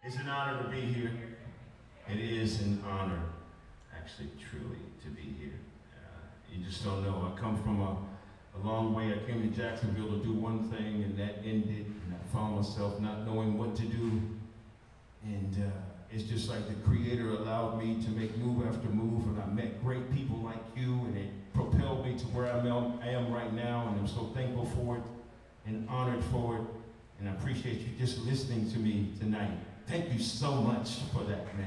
It's an honor to be here. It is an honor, actually, truly, to be here. You just don't know. I come from a long way. I came to Jacksonville to do one thing, and that ended, and I found myself not knowing what to do. And it's just like the Creator allowed me to make move after move, and I met great people like you, and it propelled me to where I am right now, and I'm so thankful for it and honored for it, and I appreciate you just listening to me tonight. Thank you so much for that, man.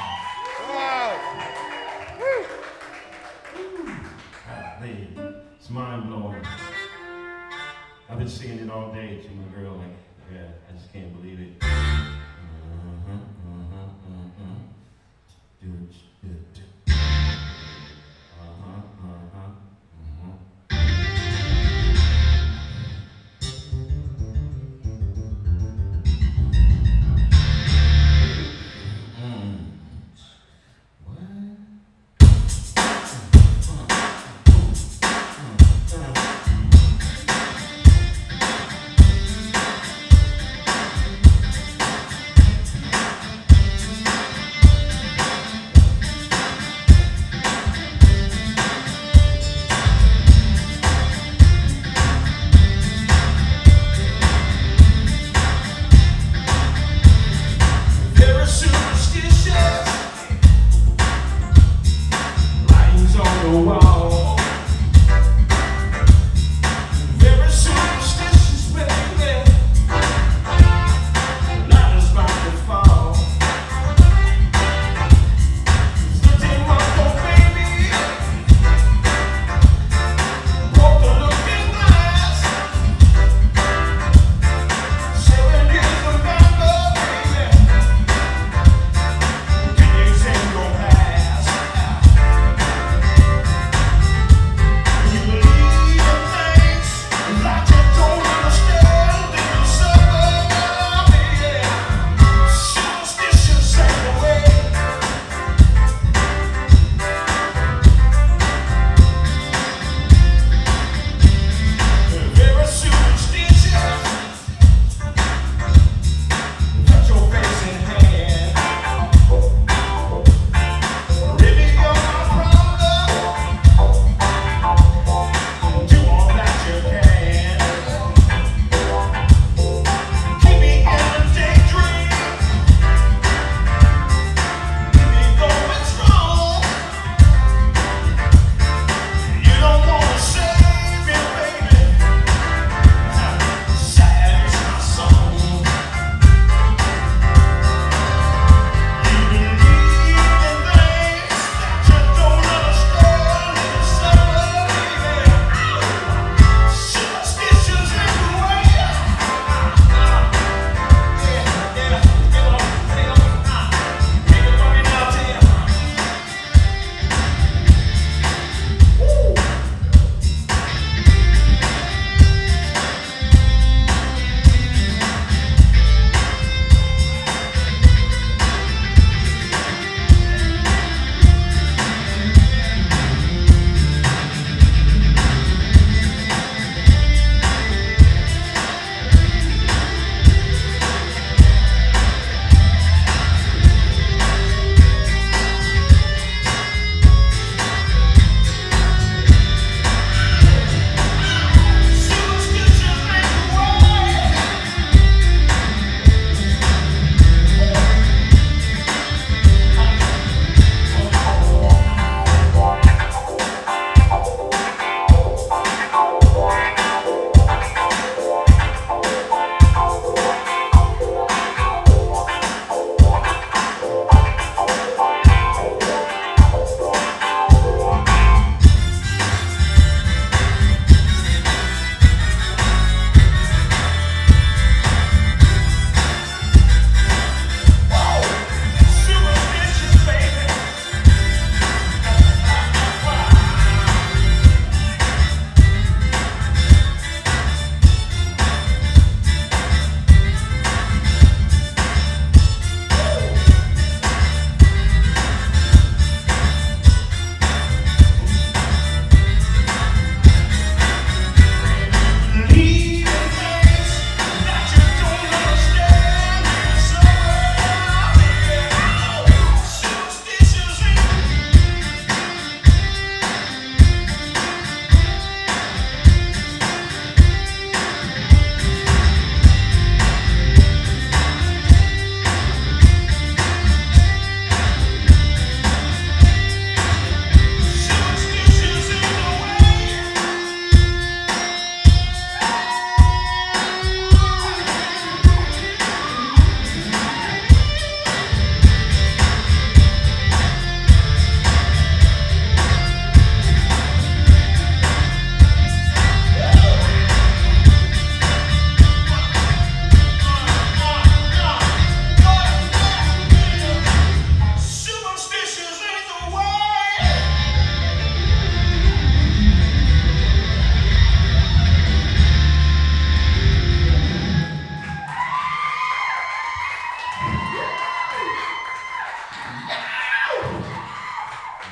Wow. Woo. Man, it's mind-blowing. I've been seeing it all day to my girl, like, yeah, I just can't believe it. Do it.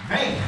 Hey!